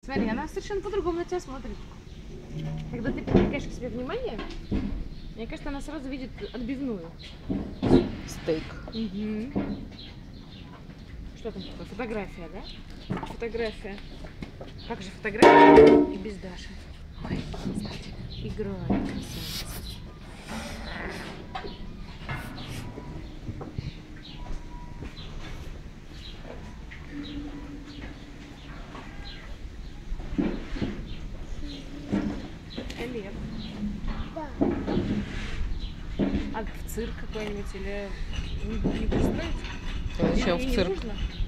Смотри, она совершенно по-другому на тебя смотрит. Когда ты привлекаешь к себе внимание, мне кажется, она сразу видит отбивную. Стейк. Угу. Что там такое? Фотография, да? Фотография. Как же фотография и без Даши? Ой, кстати, играет красавица. Лев. Да. А в цирк какой-нибудь или не пристроить? Зачем в Не цирк? нужно?